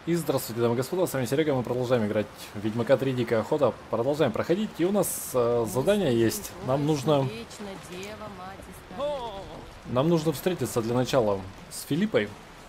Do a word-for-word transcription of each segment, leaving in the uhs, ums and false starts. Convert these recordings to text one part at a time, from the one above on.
И здравствуйте, дамы и господа, с вами Серега, мы продолжаем играть в Ведьмака три Дикая Охота, продолжаем проходить, и у нас э, задание есть, нам нужно, нам нужно встретиться для начала с Филиппой,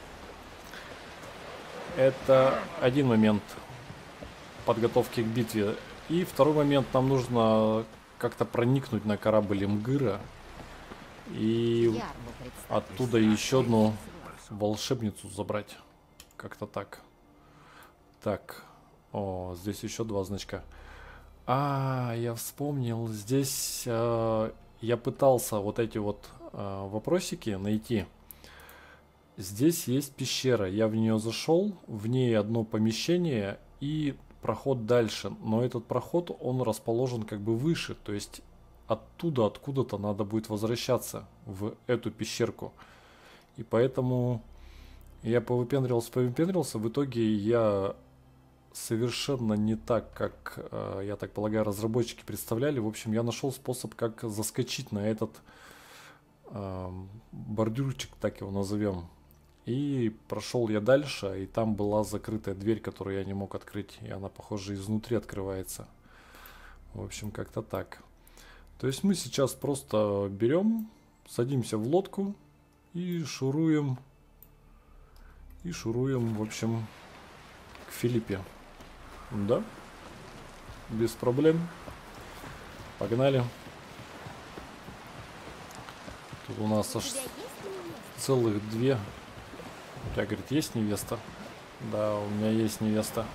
это один момент подготовки к битве, и второй момент, нам нужно как-то проникнуть на корабль Мгыра, и оттуда еще одну волшебницу забрать, как-то так. Так, о, здесь еще два значка. А, я вспомнил, здесь э, я пытался вот эти вот э, вопросики найти. Здесь есть пещера, я в нее зашел, в ней одно помещение и проход дальше. Но этот проход, он расположен как бы выше, то есть оттуда, откуда-то надо будет возвращаться в эту пещерку. И поэтому я повыпендривался, повыпендривался, в итоге я... совершенно не так, как, э, я так полагаю, разработчики представляли. В общем, я нашел способ, как заскочить на этот э, бордюрчик, так его назовем. И прошел я дальше, и там была закрытая дверь, которую я не мог открыть. И она, похоже, изнутри открывается. В общем, как-то так. То есть мы сейчас просто берем, садимся в лодку и шуруем. И шуруем, в общем, к Филиппе. Да, без проблем. Погнали. Тут у нас аж целых две. У тебя, говорит, есть невеста? Да, у меня есть невеста.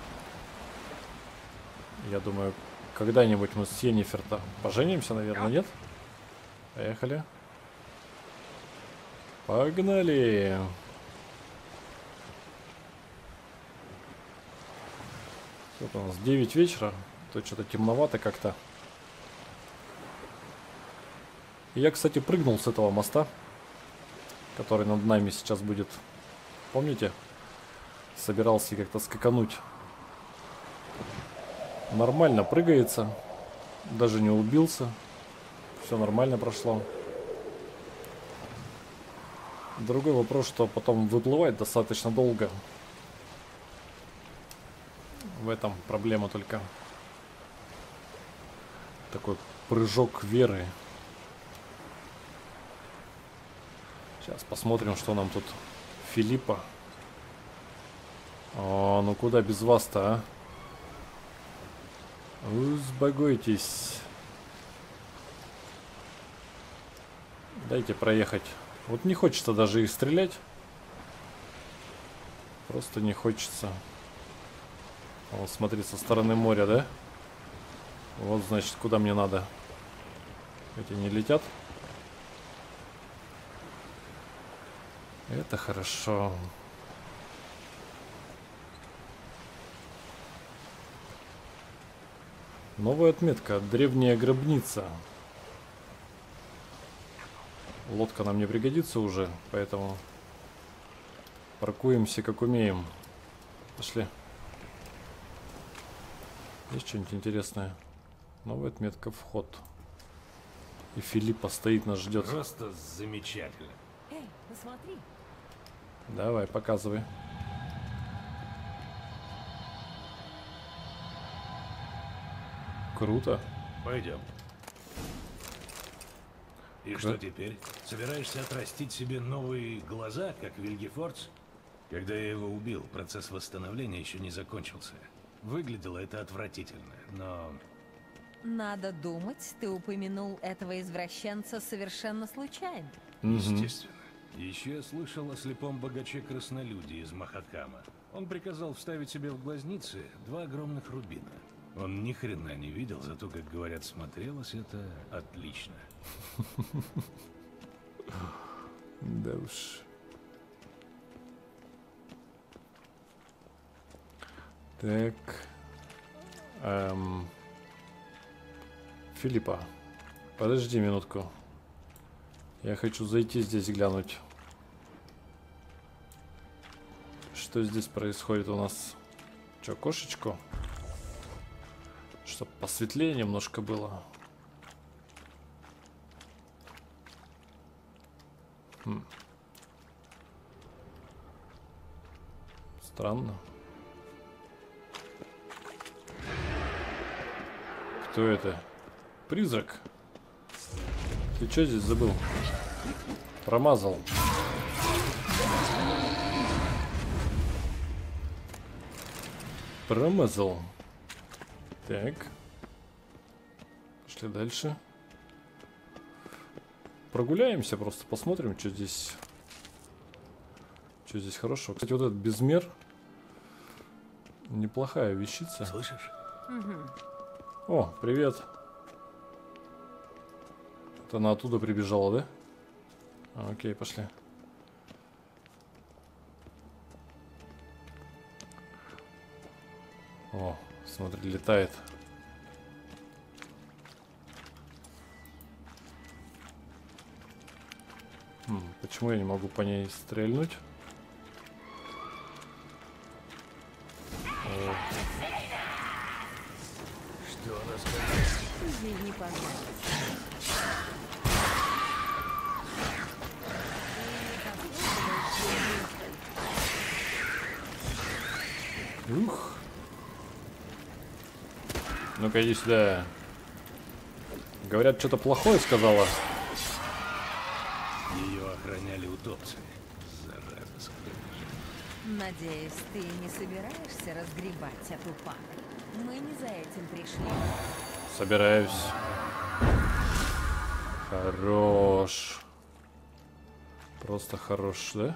Я думаю, когда-нибудь мы с Йеннифер-то поженимся, наверное, нет? Поехали. Погнали. Вот у нас девять вечера, то что-то темновато как-то. Я, кстати, прыгнул с этого моста, который над нами сейчас будет. Помните? Собирался как-то скакануть. Нормально прыгается. Даже не убился. Все нормально прошло. Другой вопрос, что потом выплывает достаточно долго. В этом проблема только. Такой прыжок веры. Сейчас посмотрим, что нам тут Филиппа. О, ну куда без вас-то, а? Успокойтесь. Дайте проехать. Вот не хочется даже их стрелять. Просто не хочется. Вот смотри, со стороны моря, да? Вот, значит, куда мне надо. Эти не летят. Это хорошо. Новая отметка. Древняя гробница. Лодка нам не пригодится уже, поэтому паркуемся как умеем. Пошли. Есть что-нибудь интересное? Новая отметка, вход. И Филиппа стоит, нас ждет. Просто замечательно. Эй, посмотри. Давай, показывай. Круто. Пойдем. И что теперь? Собираешься отрастить себе новые глаза, как Вильгефордс? Когда я его убил, процесс восстановления еще не закончился. Выглядело это отвратительно, но... Надо думать, ты упомянул этого извращенца совершенно случайно. Естественно. Еще я слышал о слепом богаче-краснолюде из Махакама. Он приказал вставить себе в глазницы два огромных рубина. Он ни хрена не видел, зато, как говорят, смотрелось это отлично. Да уж. Так. Эм. Филиппа, подожди минутку. Я хочу зайти здесь глянуть. Что здесь происходит у нас? Че, кошечку? Чтоб посветлее немножко было. Хм. Странно. Кто это? Призрак? Ты что здесь забыл? Промазал. Промазал. Так. Пошли дальше. Прогуляемся просто, посмотрим, что здесь. Что здесь хорошего. Кстати, вот этот безмер. Неплохая вещица. Слышишь? Угу. О, привет. Это она оттуда прибежала, да? А, окей, пошли. О, смотри, летает. Хм, почему я не могу по ней стрельнуть? О. Что она сказала? Ей не понравится. Ух. Ну-ка, иди сюда. Говорят, что-то плохое сказала. Ее охраняли утопцы. Зараза, скрытая. Надеюсь, ты не собираешься разгребать эту пакость? Мы не за этим пришли. Собираюсь. Хорош. Просто хорош, да?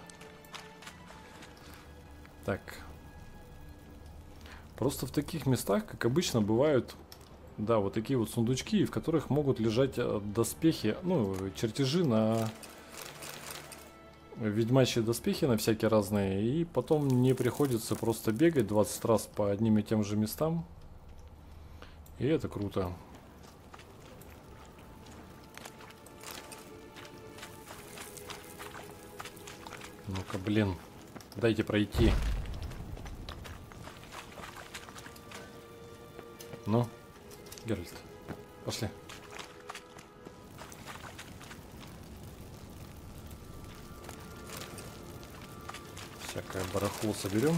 Так. Просто в таких местах, как обычно, бывают, да, вот такие вот сундучки, в которых могут лежать доспехи, ну, чертежи на ведьмачьи доспехи на всякие разные, и потом не приходится просто бегать двадцать раз по одним и тем же местам. И это круто. Ну-ка, блин, дайте пройти. Ну, Геральт, пошли. Всякое барахло соберем.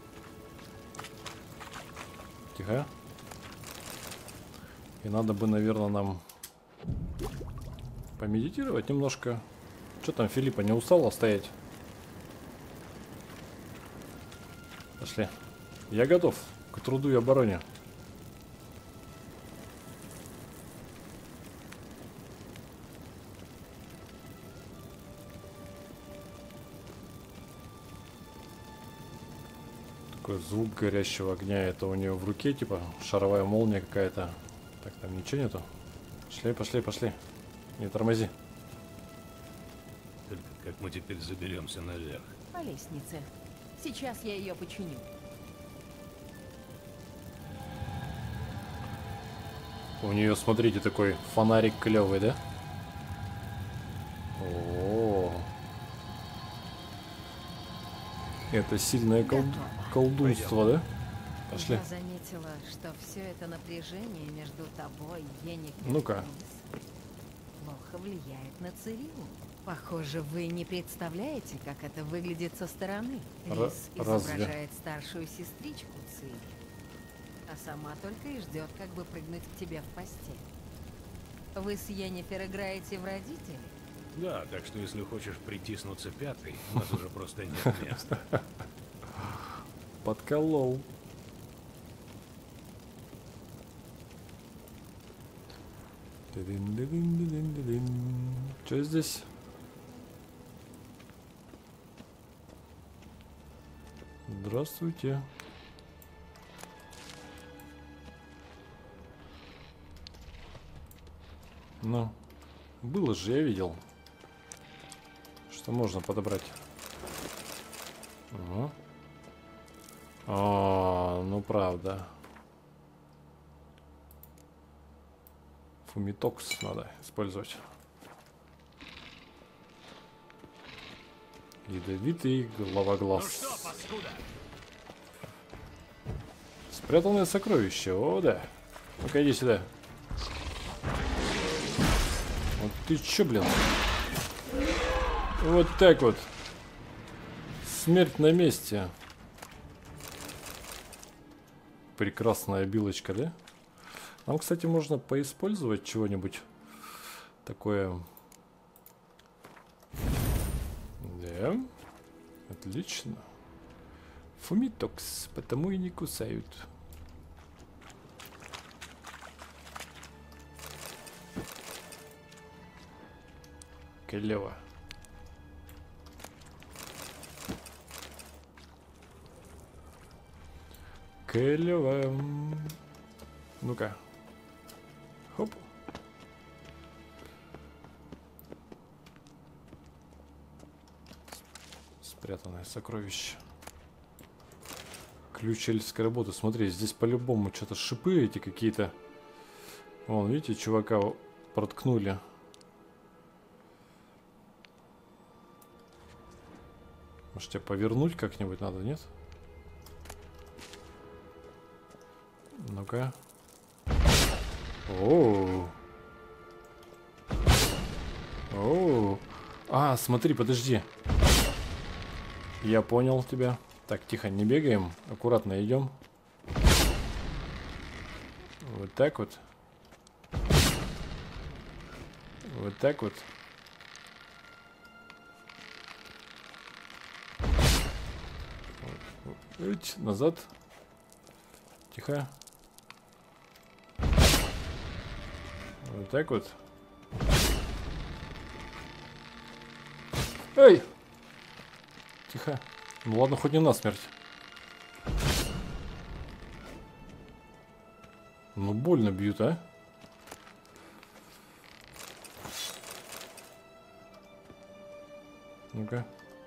Тихо. И надо бы, наверное, нам помедитировать немножко. Что там, Филиппа, не устала стоять? Пошли. Я готов к труду и обороне. Такой звук горящего огня. Это у нее в руке, типа шаровая молния какая-то. Так, там ничего нету. Пошли, пошли, пошли. Не тормози. Только как мы теперь заберемся наверх? По лестнице. Сейчас я ее починю. У нее, смотрите, такой фонарик клевый, да? О, это сильное кол... колдунство, да? Пошли. Я заметила, что все это напряжение между тобой, Енифер, Ну-ка. плохо влияет на Цирилу. Похоже, вы не представляете, как это выглядит со стороны. Р- Рис разве? изображает старшую сестричку Цири, а сама только и ждет, как бы прыгнуть к тебе в постель. Вы с Енифер играете в родителей? Да, так что если хочешь притиснуться пятой, у нас уже просто нет места. Подколол. Что здесь? Здравствуйте. Ну, было же, я видел, что можно подобрать. Ага. А, ну правда. Фумитокс надо использовать. Ядовитый головоглаз. Ну что, паскуда? Спрятанное сокровище, о да. Ну-ка иди сюда. Вот ты чё, блин? Вот так вот. Смерть на месте. Прекрасная билочка, да? Нам, кстати, можно поиспользовать чего-нибудь такое. Да. Отлично. Фумитокс, потому и не кусают. Клево. Клево. Ну-ка. Хоп. Спрятанное сокровище. Ключ эльфской работы. Смотри, здесь по-любому что-то шипы эти какие-то. Вон, видите, чувака проткнули. Может, тебя повернуть как-нибудь надо, нет? Ну-ка. Оу. Оу. А, смотри, подожди. Я понял тебя. Так, тихо, не бегаем. Аккуратно идем. Вот так вот. Вот так вот. Ить, назад. Тихо. Вот так вот. Эй! Тихо. Ну ладно, хоть не насмерть. Ну больно бьют, а? Ну-ка.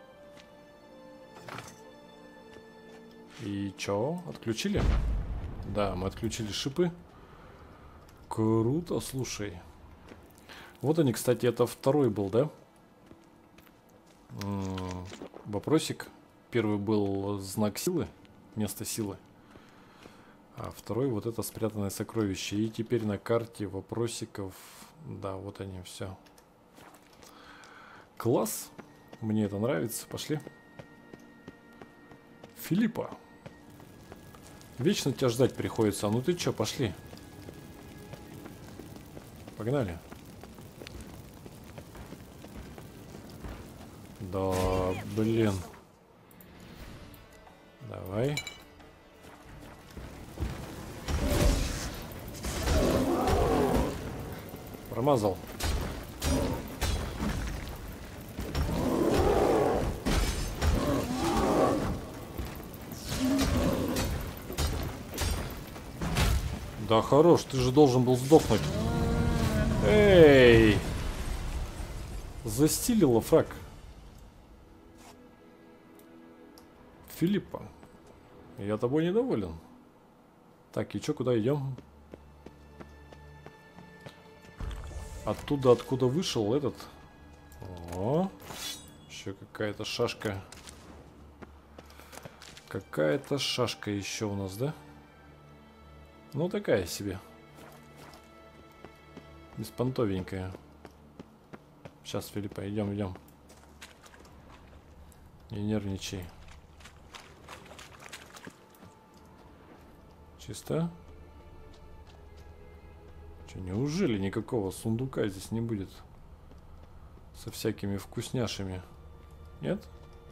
И чё? Отключили? Да, мы отключили шипы. Круто, слушай. Вот они, кстати, это второй был, да? М-м, вопросик. Первый был знак силы, место силы. А второй вот это спрятанное сокровище. И теперь на карте вопросиков. Да, вот они, все. Класс. Мне это нравится. Пошли. Филиппа. Вечно тебя ждать приходится. А ну ты чё, пошли. Погнали. Да, блин. Давай. Промазал. Да хорош, ты же должен был сдохнуть. Эй! Застилила фраг. Филиппа, я тобой недоволен. Так, и чё, куда идем? Оттуда, откуда вышел этот. О, еще какая-то шашка. Какая-то шашка еще у нас, да? Ну, такая себе. Беспонтовенькая. Сейчас, Филиппа, идем, идем. Не нервничай. Чисто. Че, неужели никакого сундука здесь не будет? Со всякими вкусняшами. Нет?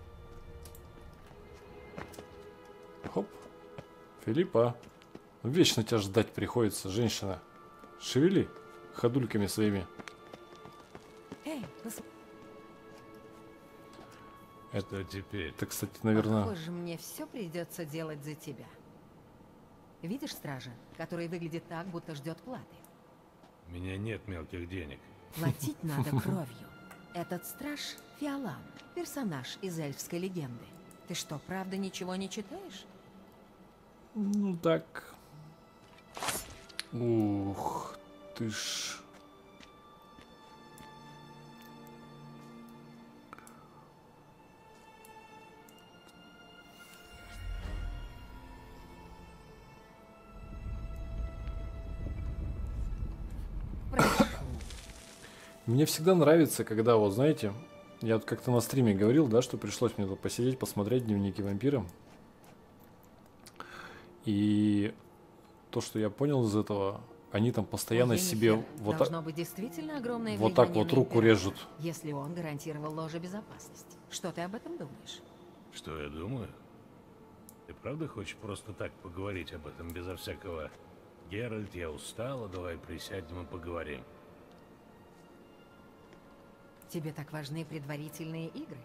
Хоп. Филиппа. Вечно тебя ждать приходится, женщина. Шевели ходульками своими. Эй, пос... Это теперь. Это, кстати, наверное... Похоже, мне все придется делать за тебя. Видишь стража, который выглядит так, будто ждет платы? У меня нет мелких денег. Платить надо кровью. Этот страж — Фиолан, персонаж из эльфской легенды. Ты что, правда ничего не читаешь? Ну так. Ух, ты ж. Мне всегда нравится, когда, вот знаете, я вот как-то на стриме говорил, да, что пришлось мне тут посидеть, посмотреть дневники вампира. И то, что я понял из этого, они там постоянно себе вот так, быть действительно огромное вот так вот руку режут. Если он гарантировал ложе безопасности. Что ты об этом думаешь? Что я думаю? Ты правда хочешь просто так поговорить об этом, безо всякого «Геральт, я устала, давай присядем и поговорим»? Тебе так важны предварительные игры?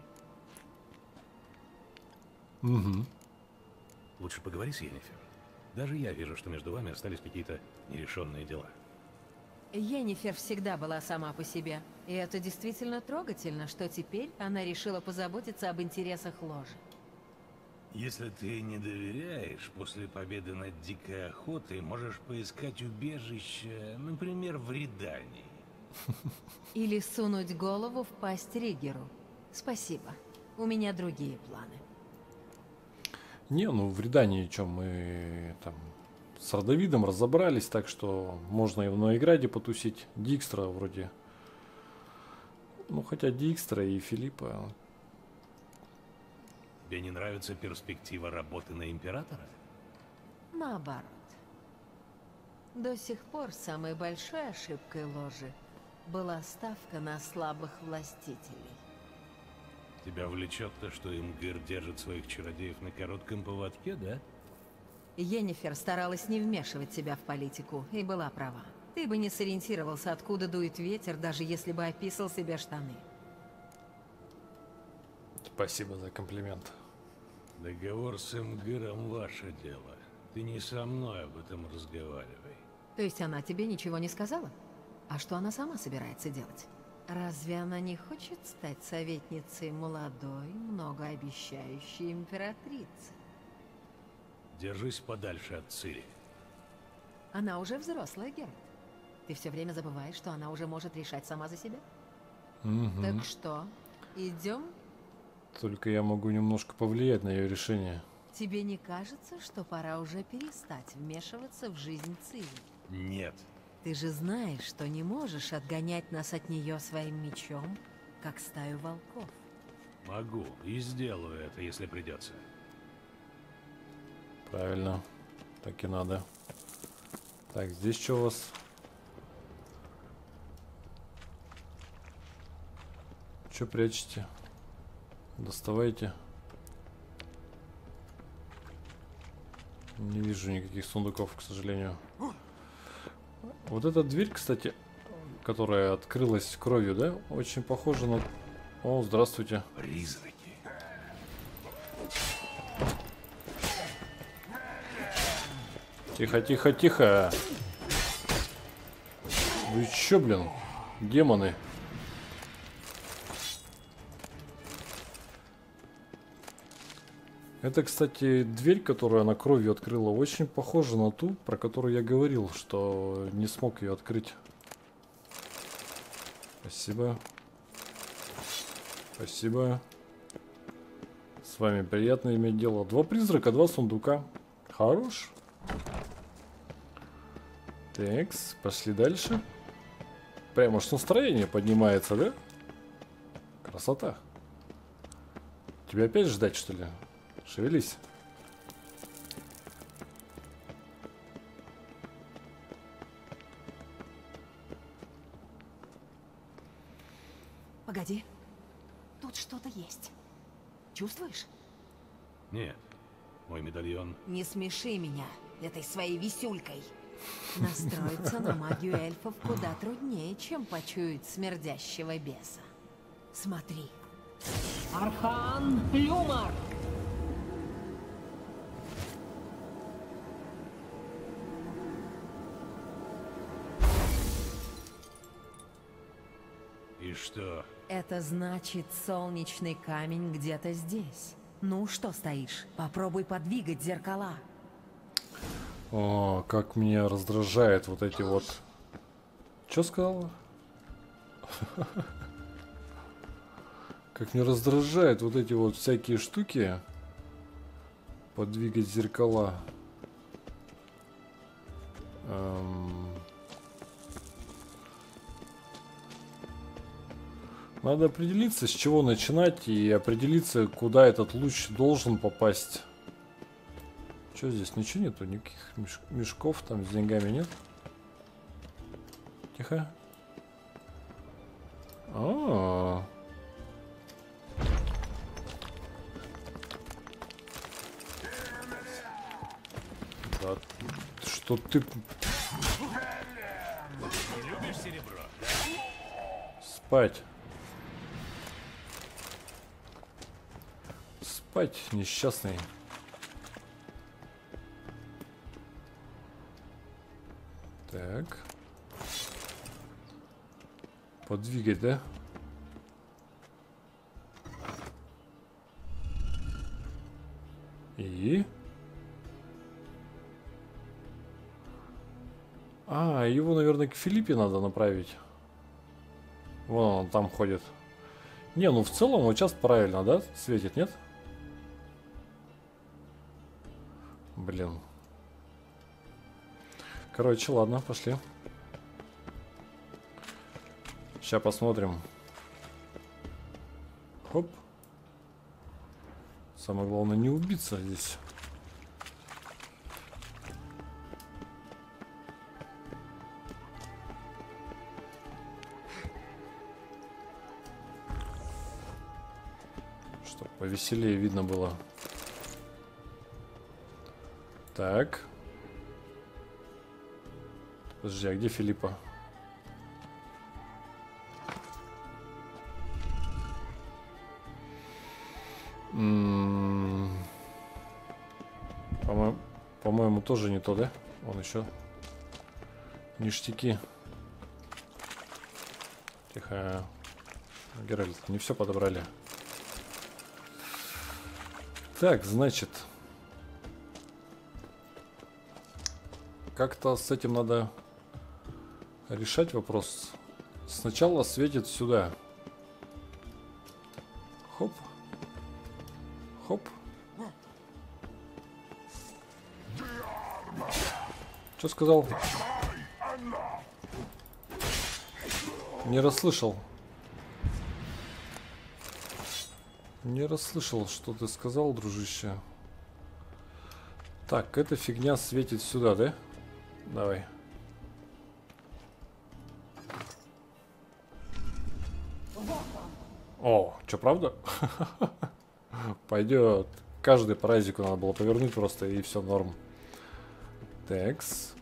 Угу. Лучше поговори с Йеннифер. Даже я вижу, что между вами остались какие-то нерешенные дела. Йеннифер всегда была сама по себе. И это действительно трогательно, что теперь она решила позаботиться об интересах ложи. Если ты не доверяешь, после победы над дикой охотой можешь поискать убежище, например, в Редании. Или сунуть голову в пасть Ригеру. Спасибо. У меня другие планы. Не, ну в Редании, чем мы там с Родовидом разобрались, так что можно и в Ноиграде потусить. Дикстра вроде. Ну, хотя Дикстра и Филиппа. Тебе не нравится перспектива работы на Императора? Наоборот. До сих пор самой большой ошибкой ложи была ставка на слабых властителей. Тебя влечет то, что Имгир держит своих чародеев на коротком поводке, да? Йеннифер старалась не вмешивать себя в политику и была права. Ты бы не сориентировался, откуда дует ветер, даже если бы описал себе штаны. Спасибо за комплимент. Договор с Имгиром — ваше дело. Ты не со мной об этом разговаривай. То есть она тебе ничего не сказала? А что она сама собирается делать? Разве она не хочет стать советницей молодой, многообещающей императрицы? Держись подальше от Цири. Она уже взрослая, Геральт. Ты все время забываешь, что она уже может решать сама за себя? Угу. Так что, идем? Только я могу немножко повлиять на ее решение. Тебе не кажется, что пора уже перестать вмешиваться в жизнь Цири? Нет. Ты же знаешь, что не можешь отгонять нас от нее своим мечом, как стаю волков. Могу и сделаю это, если придется. Правильно. Так и надо. Так, здесь что у вас? Что прячете? Доставайте. Не вижу никаких сундуков, к сожалению. Вот эта дверь, кстати, которая открылась кровью, да? Очень похожа на... О, здравствуйте. Призраки. Тихо, тихо, тихо. Вы чё, блин? Демоны. Это, кстати, дверь, которую она кровью открыла, очень похожа на ту, про которую я говорил, что не смог ее открыть. Спасибо. Спасибо. С вами приятно иметь дело. Два призрака, два сундука. Хорош. Такс, пошли дальше. Прямо аж настроение поднимается, да? Красота. Тебя опять ждать, что ли? Шевелись. Погоди. Тут что-то есть. Чувствуешь? Нет. Мой медальон. Не смеши меня этой своей висюлькой. Настроиться на магию эльфов куда труднее, чем почуять смердящего беса. Смотри. Архан Люмар! И что? Это значит, солнечный камень где-то здесь. Ну, что стоишь? Попробуй подвигать зеркала. О, как меня раздражает вот эти вот... Чё сказала? Как меня раздражает вот эти вот всякие штуки. Подвигать зеркала. Эм... Надо определиться, с чего начинать, и определиться, куда этот луч должен попасть. Что здесь? Ничего нету? Никаких меш мешков там с деньгами нет? Тихо. А-а-а. Да, что ты... Любишь серебро? Спать. Спать, несчастный. Так. Подвигать, да? И... А, его, наверное, к Филиппе надо направить. Вон он там ходит. Не, ну в целом вот сейчас правильно, да? Светит, нет? Блин. Короче, ладно, пошли. Сейчас посмотрим. Хоп. Самое главное не убиться здесь. Чтоб повеселее видно было. Так. Подожди, а где Филиппа? М-м-м. По-моему, по-моему, тоже не то, да? Он еще ништяки. Тихо. Геральт, не все подобрали. Так, значит, как-то с этим надо решать вопрос. Сначала светит сюда. Хоп. Хоп. Что сказал? Не расслышал. Не расслышал, что ты сказал, дружище. Так, эта фигня светит сюда, да? Давай. О, что, правда? Пойдет. Каждый по разику надо было повернуть просто, и все норм. Такс.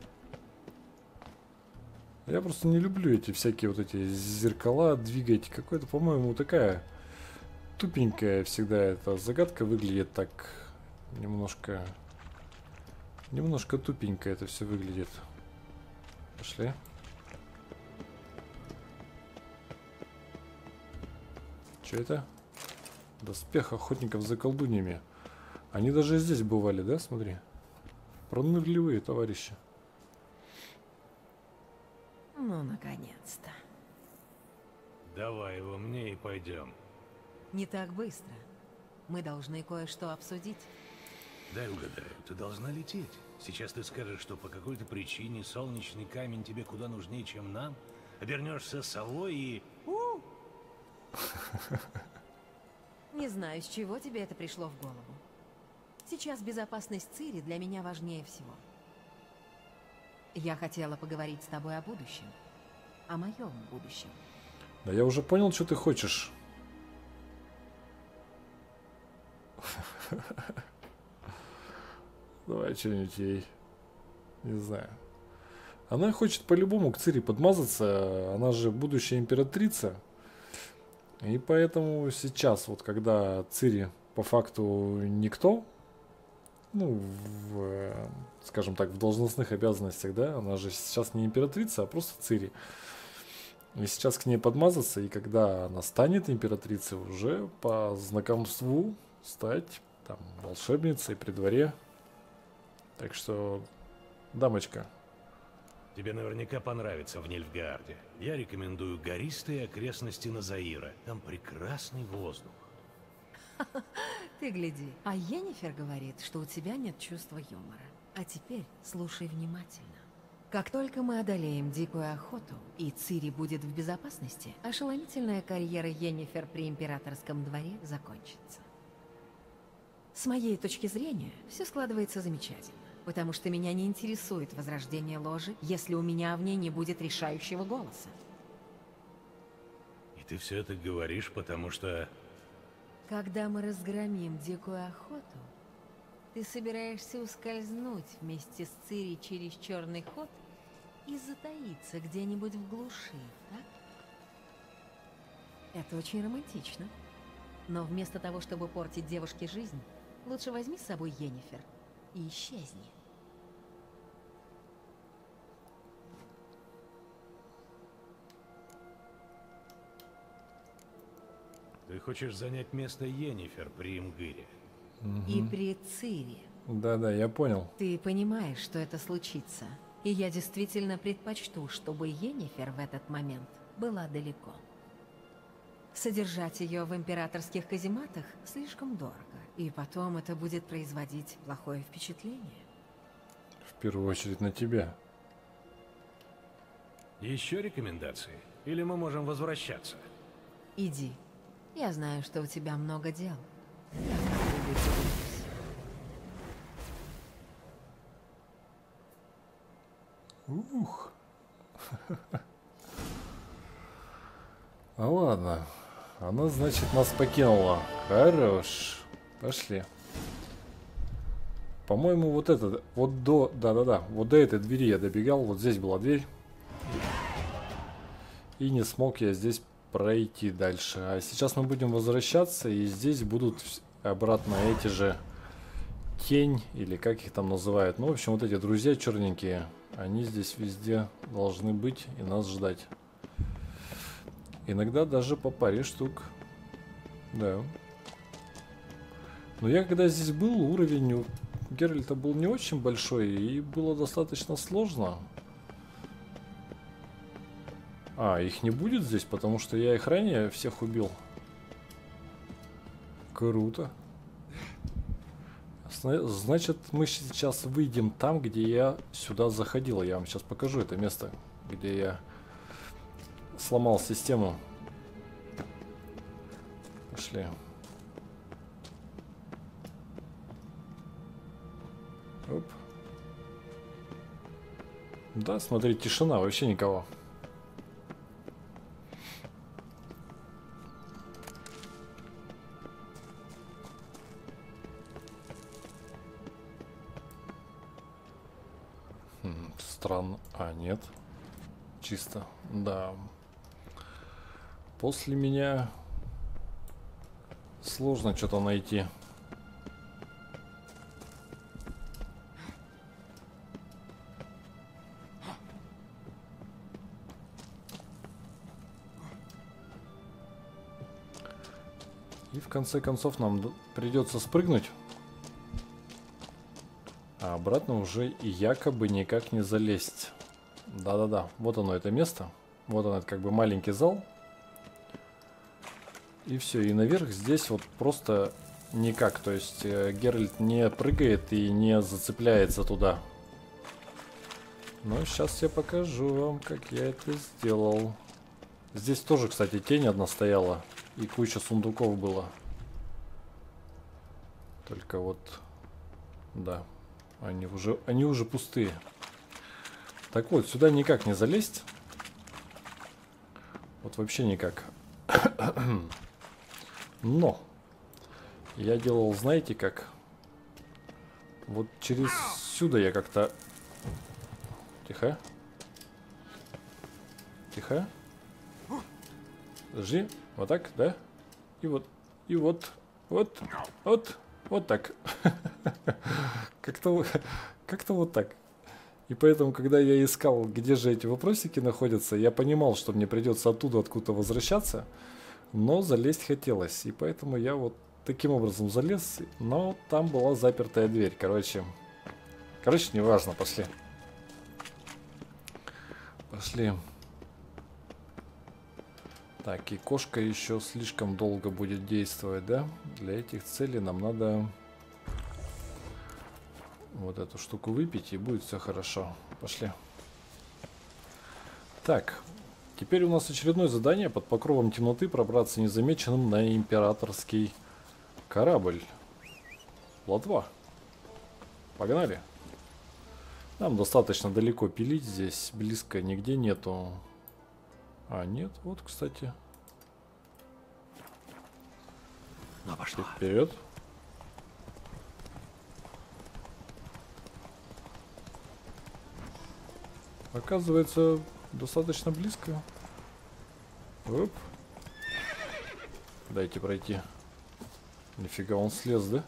Я просто не люблю эти всякие вот эти зеркала двигать. Какой-то, по-моему, такая тупенькая всегда эта загадка выглядит так немножко... Немножко тупенько это все выглядит. Пошли. Что это? Доспех охотников за колдуньями. Они даже здесь бывали, да? Смотри. Пронырливые товарищи. Ну, наконец-то. Давай его мне и пойдем. Не так быстро. Мы должны кое-что обсудить. Дай угадаю, ты должна лететь. Сейчас ты скажешь, что по какой-то причине солнечный камень тебе куда нужнее, чем нам. Обернешься совой и... У! Не знаю, с чего тебе это пришло в голову. Сейчас безопасность Цири для меня важнее всего. Я хотела поговорить с тобой о будущем. О моем будущем. Да я уже понял, что ты хочешь. Давай что-нибудь ей. Не знаю. Она хочет по-любому к Цири подмазаться. Она же будущая императрица. И поэтому сейчас, вот когда Цири по факту никто, ну, в, скажем так, в должностных обязанностях, да, она же сейчас не императрица, а просто Цири. И сейчас к ней подмазаться, и когда она станет императрицей, уже по знакомству стать там волшебницей при дворе. Так что, дамочка. Тебе наверняка понравится в Нильфгаарде. Я рекомендую гористые окрестности Назаира. Там прекрасный воздух. Ты гляди. А Йеннифер говорит, что у тебя нет чувства юмора. А теперь слушай внимательно. Как только мы одолеем дикую охоту, и Цири будет в безопасности, ошеломительная карьера Йеннифер при императорском дворе закончится. С моей точки зрения, все складывается замечательно. Потому что меня не интересует возрождение ложи, если у меня в ней не будет решающего голоса. И ты все это говоришь, потому что... Когда мы разгромим дикую охоту, ты собираешься ускользнуть вместе с Цири через черный ход и затаиться где-нибудь в глуши, так? Это очень романтично. Но вместо того, чтобы портить девушке жизнь, лучше возьми с собой Йеннифер и исчезни. Ты хочешь занять место Йеннифер при Имгыре? Угу. И при Цири. Да-да, я понял. Ты понимаешь, что это случится. И я действительно предпочту, чтобы Йеннифер в этот момент была далеко. Содержать ее в императорских казематах слишком дорого. И потом это будет производить плохое впечатление. В первую очередь на тебя. Еще рекомендации? Или мы можем возвращаться? Иди. Я знаю, что у тебя много дел. Я как-нибудь уберусь. Ух. А ладно. Она, значит, нас покинула. Хорош. Пошли. По-моему, вот это, вот до, да-да-да, вот до этой двери я добегал. Вот здесь была дверь. И не смог я здесь пройти дальше. А сейчас мы будем возвращаться, и здесь будут обратно эти же тень, или как их там называют. Ну, в общем, вот эти друзья черненькие, они здесь везде должны быть и нас ждать. Иногда даже по паре штук. Да. Но я когда здесь был, уровень у Геральта был не очень большой, и было достаточно сложно. А, их не будет здесь, потому что я их ранее всех убил. Круто. Значит, мы сейчас выйдем там, где я сюда заходил. Я вам сейчас покажу это место, где я сломал систему. Пошли. Оп. Да, смотри, тишина, вообще никого. Хм, странно. А, нет. Чисто. Да. После меня сложно что-то найти. И в конце концов нам придется спрыгнуть. А обратно уже и якобы никак не залезть. Да-да-да, вот оно это место. Вот он, это как бы маленький зал. И все, и наверх здесь вот просто никак. То есть э, Геральт не прыгает и не зацепляется туда. Но сейчас я покажу вам, как я это сделал. Здесь тоже, кстати, тень одна стояла. И куча сундуков было. Только вот, да, они уже, они уже пустые. Так вот, сюда никак не залезть. Вот вообще никак. Но я делал, знаете как? Вот через сюда я как-то... Тихо. Тихо. Подожди. Вот так, да? И вот, и вот, вот, вот, вот так. Как-то как-то вот так. И поэтому, когда я искал, где же эти вопросики находятся, я понимал, что мне придется оттуда откуда-то возвращаться, но залезть хотелось. И поэтому я вот таким образом залез, но там была запертая дверь. Короче, короче, неважно, пошли. Пошли. Так, и кошка еще слишком долго будет действовать, да? Для этих целей нам надо вот эту штуку выпить, и будет все хорошо. Пошли. Так, теперь у нас очередное задание: под покровом темноты пробраться незамеченным на императорский корабль. Лотва. Погнали. Нам достаточно далеко пилить, здесь близко нигде нету. А, нет, вот, кстати. Ну, пошло. Вперед. Оказывается, достаточно близко. Оп. Дайте пройти. Нифига, он слез, да?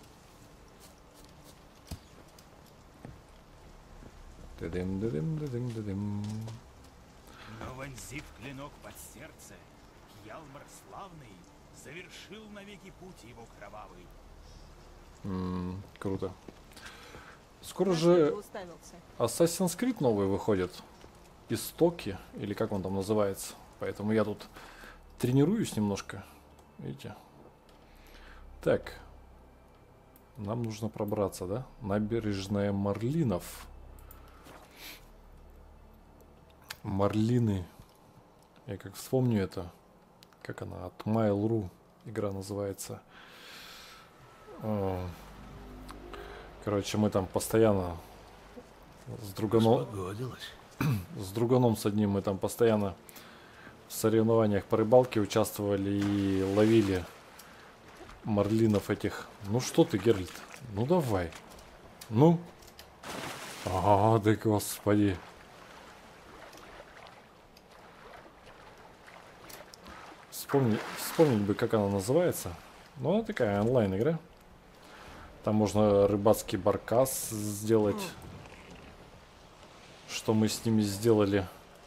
Дыдым-дыдым-дыдым-дыдым. Но вонзив клинок под сердце, Хьялмар славный завершил навеки путь его кровавый. М-м, круто. Скоро же Assassin's Creed новый выходит. Истоки, или как он там называется. Поэтому я тут тренируюсь немножко. Видите? Так. Нам нужно пробраться, да? Набережная Марлинов. Марлины. Я как вспомню это. Как она? От Mail.ru игра называется. Короче, мы там постоянно с друганом... С друганом с одним мы там постоянно в соревнованиях по рыбалке участвовали и ловили марлинов этих. Ну что ты, Геральт? Ну давай. Ну. А, да господи. Вспомни, вспомнить бы, как она называется. Ну, она такая онлайн-игра. Там можно рыбацкий баркас сделать. Что мы с ними сделали.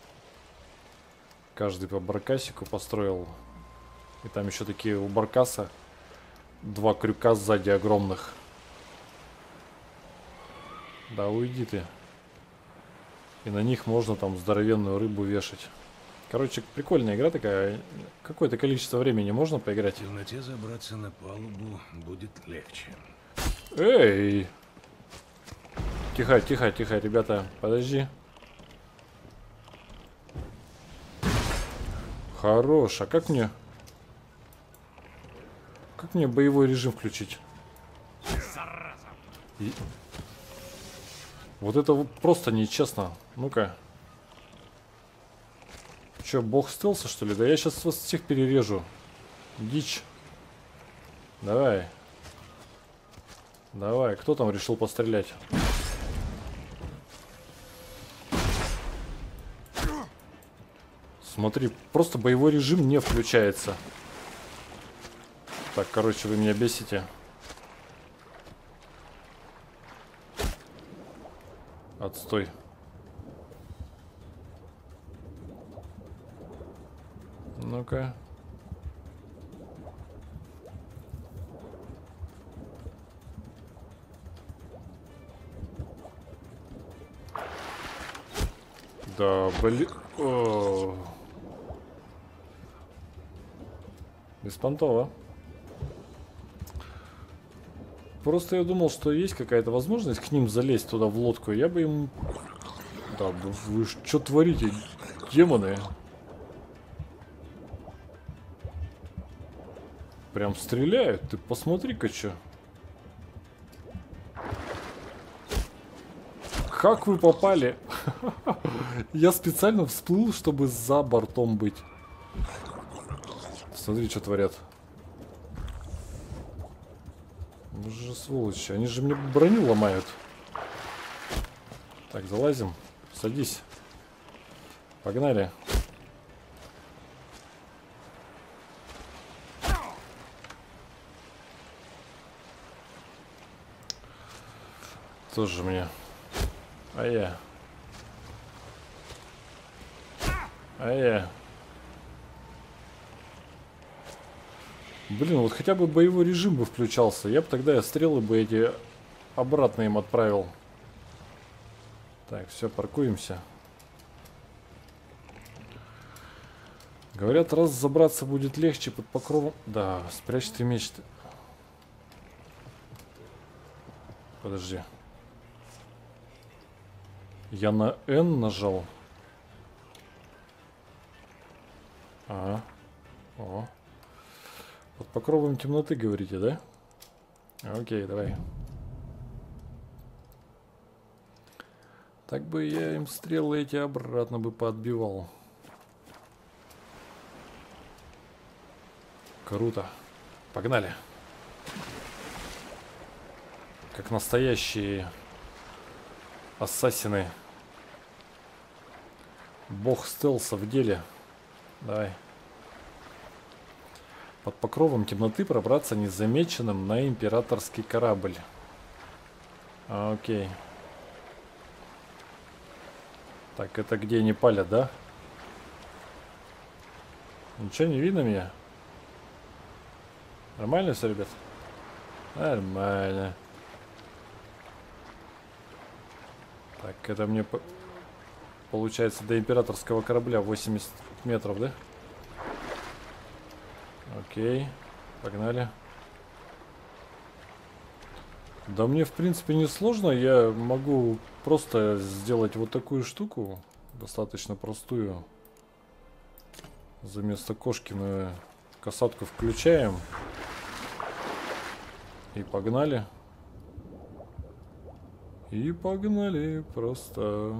Каждый по баркасику построил. И там еще такие у баркаса два крюка сзади огромных. Да уйди ты. И на них можно там здоровенную рыбу вешать. Короче, прикольная игра такая. Какое-то количество времени можно поиграть. В темноте забраться на палубу будет легче. Эй! Тихо, тихо, тихо, ребята, подожди. Хорош, а как мне... Как мне боевой режим включить? И... Вот это просто нечестно. Ну-ка. Че, бог стелса, что ли? Да я сейчас вас всех перережу. Дичь. Давай. Давай, кто там решил пострелять? Смотри, просто боевой режим не включается. Так, короче, вы меня бесите. Отстой. Ну-ка. Да, блин. О. Беспонтово. Просто я думал, что есть какая-то возможность к ним залезть туда в лодку. Я бы им... Да, вы что творите, демоны? Прям стреляют. Ты посмотри-ка, что. Как вы попали? Я специально всплыл, чтобы за бортом быть. Смотри, что творят. Ну же сволочи, они же мне броню ломают. Так, залазим. Садись. Погнали. Тоже мне. А я. А я. Блин, вот хотя бы боевой режим бы включался. Я бы тогда я стрелы бы эти обратно им отправил. Так, все, паркуемся. Говорят, раз забраться будет легче под покровом... Да, спрячь ты меч. Подожди. Я на N нажал. Ага. О. Под покровом темноты, говорите, да? Окей, давай. Так бы я им стрелы эти обратно бы поотбивал. Круто. Погнали. Как настоящие ассасины. Бог стелса в деле. Давай. Под покровом темноты пробраться незамеченным на императорский корабль. А, окей. Так, это где они палят, да? Ничего не видно меня? Нормально все, ребят? Нормально. Так, это мне по получается до императорского корабля восемьдесят метров, да? Окей, погнали. Да мне в принципе не сложно, я могу просто сделать вот такую штуку, достаточно простую. За место кошки мы касатку включаем. И погнали. И погнали просто.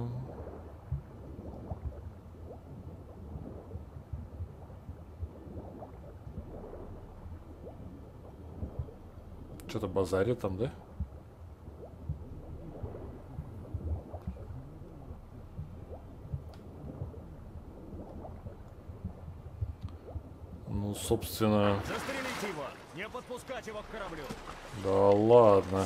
Что-то базарит там, да? Ну, собственно... Застрелите его! Не подпускать его к кораблю! Да ладно.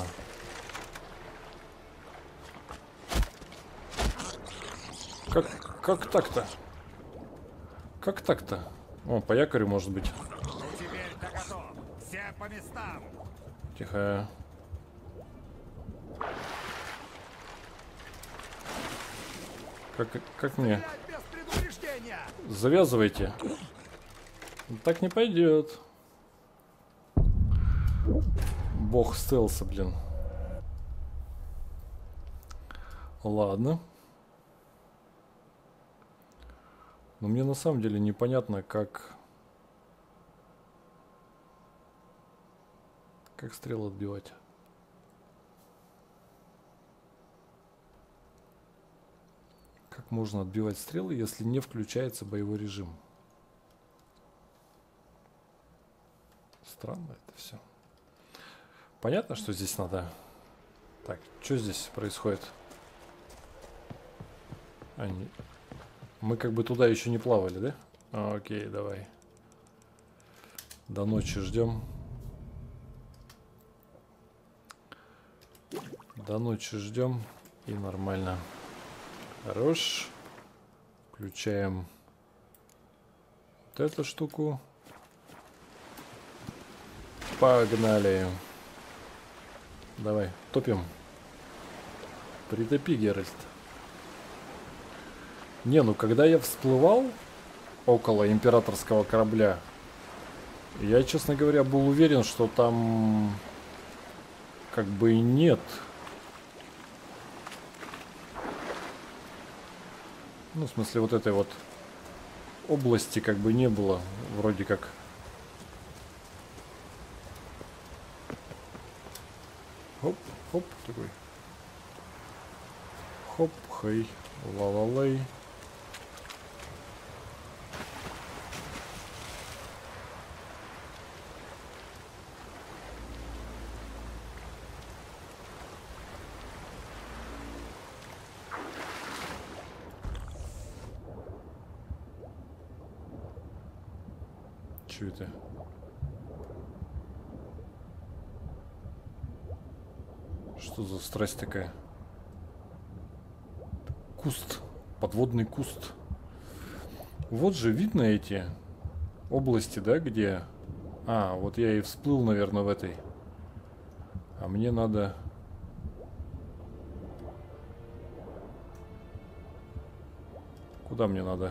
Как, как так-то? Как так-то? О, по якорю, может быть. Ну теперь-то готов! Все по местам! Тихо. Как, как мне? Без предупреждения! Завязывайте. Так не пойдет. Бог стелса, блин. Ладно. Но мне на самом деле непонятно, как... Как стрелы отбивать. Как можно отбивать стрелы, если не включается боевой режим? Странно это все. Понятно, что здесь надо... Так, что здесь происходит? Они... Мы как бы туда еще не плавали, да? А, окей, давай. До ночи ждем. До ночи ждем. И нормально. Хорош. Включаем вот эту штуку. Погнали. Давай, топим. Притопи, Геральт. Не, ну когда я всплывал около императорского корабля, я, честно говоря, был уверен, что там как бы и нет. Ну, в смысле, вот этой вот области как бы не было, вроде как. Хоп, хоп, такой. Хоп, хей, ла-ла-лей. Чё это? Что за страсть такая? Куст. Подводный куст. Вот же видно эти области, да, где... А, вот я и всплыл, наверное, в этой. А мне надо... Куда мне надо?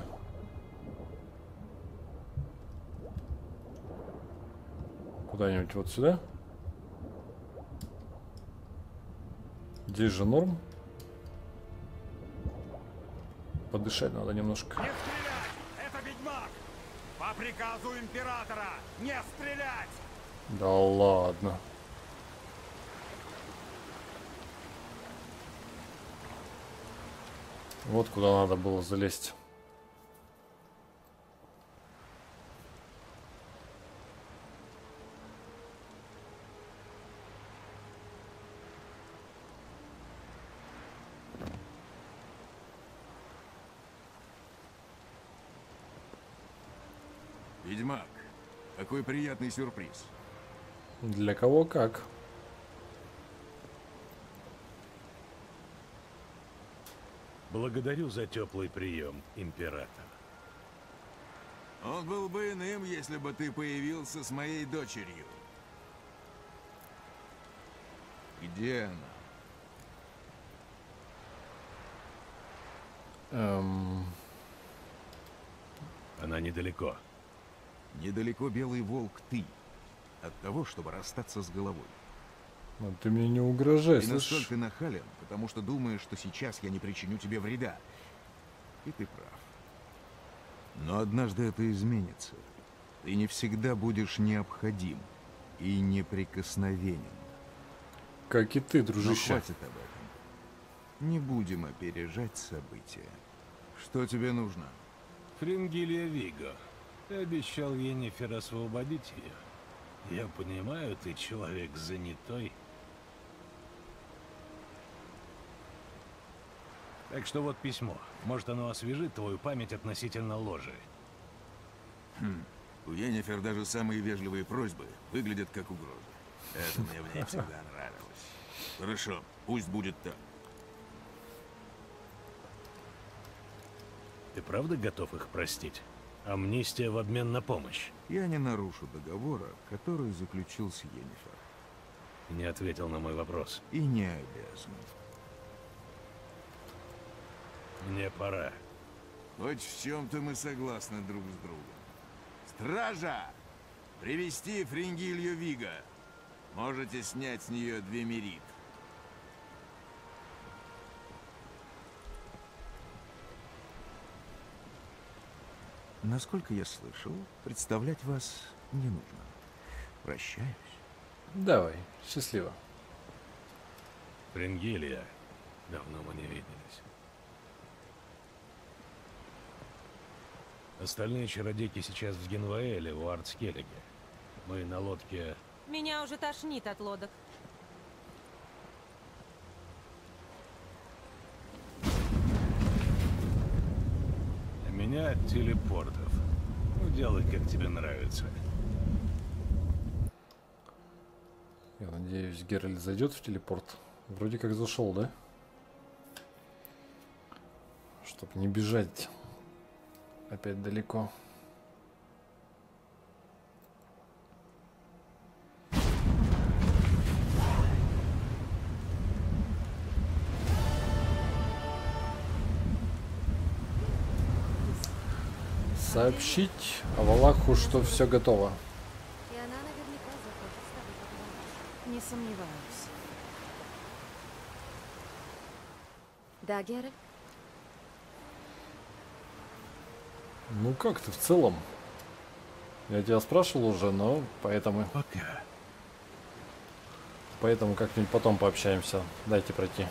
Куда-нибудь вот сюда? Здесь же норм. Подышать надо немножко. Не стрелять! Это ведьмак! По приказу императора! Не стрелять! Да ладно. Вот куда надо было залезть. Ведьмак, какой приятный сюрприз. Для кого как. Благодарю за теплый прием, император. Он был бы иным, если бы ты появился с моей дочерью. Где она? Эм... Она недалеко. Недалеко белый волк ты. От того, чтобы расстаться с головой. Ну, ты мне не угрожай, Ты слышишь? настолько нахален, потому что думаешь, что сейчас я не причиню тебе вреда. И ты прав. Но однажды это изменится. Ты не всегда будешь необходим и неприкосновенен. Как и ты, Но дружище. хватит об этом. Не будем опережать события. Что тебе нужно? Фрингилия Виго. Ты обещал Йеннифер освободить ее. Я понимаю, ты человек занятой. Так что вот письмо. Может, оно освежит твою память относительно ложи. Хм. У Йеннифер даже самые вежливые просьбы выглядят как угрозы. Это мне в ней всегда нравилось. Хорошо, пусть будет так. Ты правда готов их простить? Амнистия в обмен на помощь. Я не нарушу договора, который заключил с Йеннифер. Не ответил на мой вопрос. И не обязан. Мне пора. Хоть в чем-то мы согласны друг с другом. Стража! Привести Фрингилью Виго. Можете снять с нее двемерит. Насколько я слышал, представлять вас не нужно. Прощаюсь. Давай, счастливо. Фрингилия. Давно мы не виделись. Остальные чародейки сейчас в Генваэле, у Артскеллиге. Мы на лодке... Меня уже тошнит от лодок. А меня от телепортов. Ну, делай, как тебе нравится. Я надеюсь, Геральт зайдет в телепорт. Вроде как зашел, да? Чтоб не бежать опять далеко. Сообщить Авалаху, что все готово. И она наверняка захочет с тобой поговорить. Не сомневаюсь. Да, Геральт? Ну как ты в целом? Я тебя спрашивал уже, но поэтому... Пока. Поэтому как-нибудь потом пообщаемся. Дайте пройти.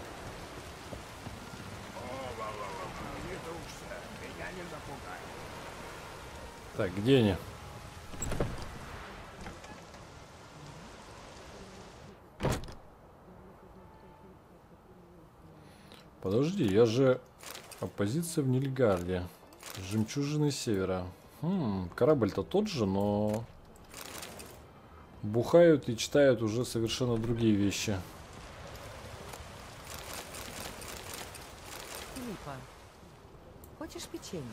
Так, где они? Подожди, я же... Оппозиция в Нильфгарде. Жемчужины Севера. Хм, корабль-то тот же, но... Бухают и читают уже совершенно другие вещи. Филиппа, хочешь печенье?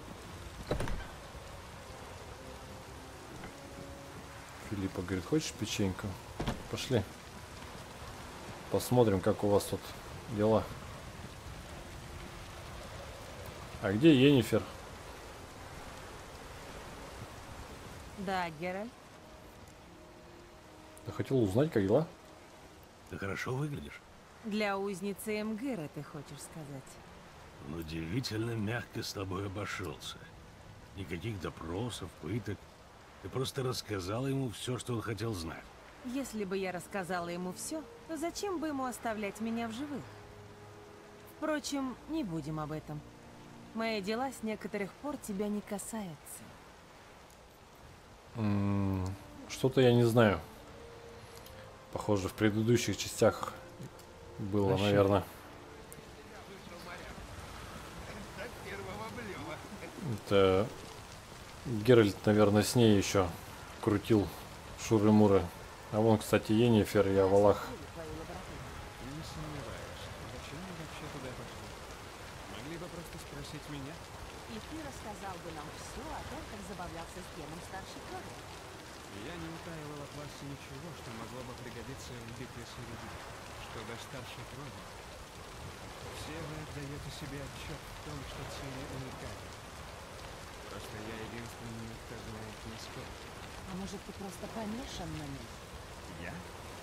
Филиппа говорит, хочешь печеньку? Пошли. Посмотрим, как у вас тут дела. А где Йеннифер? Да, Геральт. Я хотел узнать, как дела. Ты хорошо выглядишь. Для узницы Эмгыра, ты хочешь сказать? Он удивительно мягко с тобой обошелся. Никаких допросов, пыток. Ты просто рассказала ему все, что он хотел знать. Если бы я рассказала ему все, то зачем бы ему оставлять меня в живых? Впрочем, не будем об этом. Мои дела с некоторых пор тебя не касаются. М, Что-то я не знаю. Похоже, в предыдущих частях было, Прощай. наверное. Это Геральт, наверное, с ней еще крутил шуры-муры. А вон, кстати, Йеннифер и Авалах. Не сомневаюсь. Зачем мы вообще туда пошли? Могли бы просто спросить меня. И ты рассказал бы нам все о том, как забавлялся с геном старшей крови. Я не утаивал от вас ничего, что могло бы пригодиться в битве с людьми. Что до старшей крови. Все вы отдаете себе отчет в том, что цели уникальны. Просто я единственный, кто знает насколько. А может, ты просто помешан на них? Я?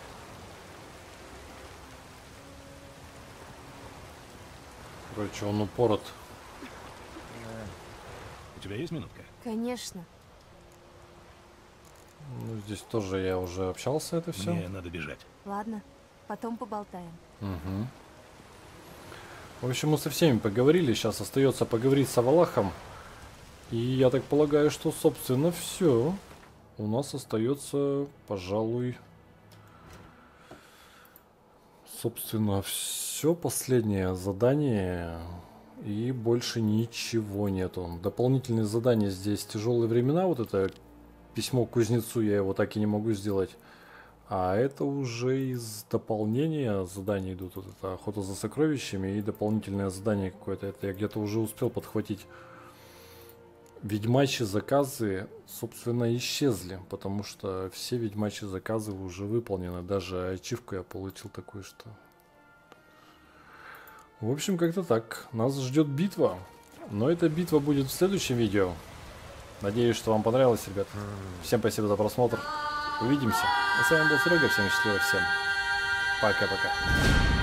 Короче, он упорот. У тебя есть минутка? Конечно. Ну, здесь тоже я уже общался, это все. Мне надо бежать. Ладно, потом поболтаем. Угу. В общем, мы со всеми поговорили. Сейчас остается поговорить с Авалахом. И я так полагаю, что, собственно, все. У нас остается, пожалуй, собственно, все последнее задание. И больше ничего нету. Дополнительные задания здесь тяжелые времена. Вот это письмо к кузнецу, я его так и не могу сделать. А это уже из дополнения заданий идут. Вот это охота за сокровищами и дополнительное задание какое-то. Это я где-то уже успел подхватить. Ведьмачьи заказы, собственно, исчезли, потому что все ведьмачьи заказы уже выполнены. Даже ачивку я получил такую, что... В общем, как-то так. Нас ждет битва. Но эта битва будет в следующем видео. Надеюсь, что вам понравилось, ребят. Всем спасибо за просмотр. Увидимся. А с вами был Серега. Всем счастливо, всем пока-пока.